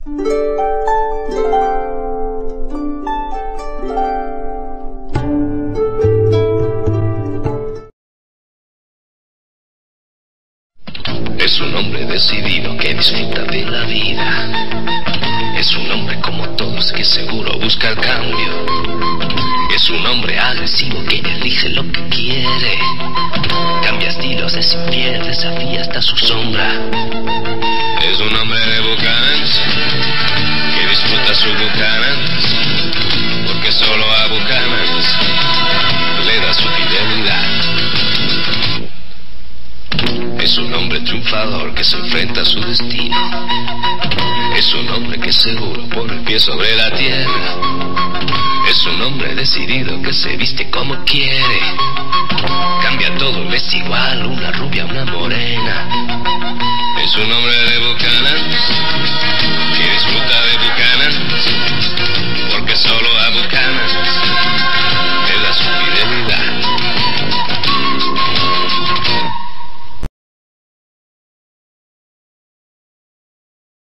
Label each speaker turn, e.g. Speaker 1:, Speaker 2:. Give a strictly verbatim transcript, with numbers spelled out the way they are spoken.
Speaker 1: Es un hombre decidido que disfruta de la vida. Es un hombre como todos que seguro busca el cambio. Es un hombre agresivo que elige lo que quiere. Cambia estilos, es infiel, desafía hasta su sombra. Es un hombre de Buchanan's que disfruta su Buchanan's, porque solo a Buchanan's le da su fidelidad. Es un hombre triunfador que se enfrenta a su destino. Es un hombre que seguro pone el pie sobre la tierra. Es un hombre decidido que se viste como quiere. Cambia todo, le es igual, una rubia, una morena. Es un hombre de Buchanan's